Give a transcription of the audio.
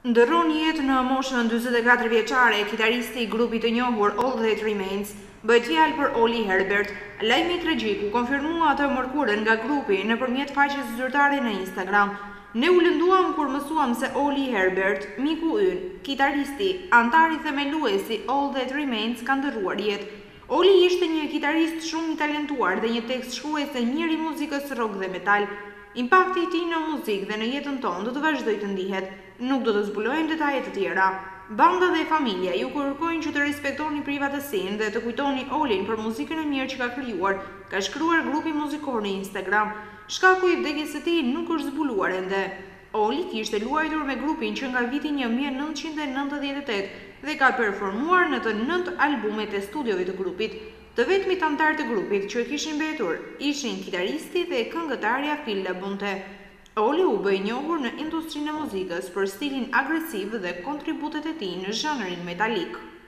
Ndërron jetë në moshën 44 vjeçare, kitaristi i grupit të njohur All That Remains, bëhet fjalë për Oli Herbert. Lajmi tragjik u konfirmua të mërkurën nga grupi nëpërmjet faqes zyrtare në Instagram. Ne u lënduam kur mësuam se Oli Herbert, miku ynë, kitaristi, antari themeluesi All That Remains, ka ndërruar jetë. Oli ishte një kitarist shumë i talentuar dhe një tekst shkrues e mirë i muzikës rock dhe metal. Impakti i tij në muzikë dhe në jetën tonë do të vazhdojë të ndihet. Nuk do të zbulojmë detajet të tjera. Banda dhe familja ju kërkojnë që të respektoni privatësinë dhe të kujtoni Olin për muzikën e mirë që ka krijuar, ka shkruar grupi muzikor në Instagram. Shkaku i vdekjes së tij nuk është zbuluar ende. Oli kishte luajtur me grupin që nga viti 1998 dhe ka performuar në të 9 albumet e studiove të grupit. Të vetmit antar të grupit që kishin mbetur ishin kitaristi dhe këngëtarja Phil Labonte. Oli u bë i njohur në industrinë e muzikës për stilin agresiv dhe kontributet e tij në zhanrin metalik.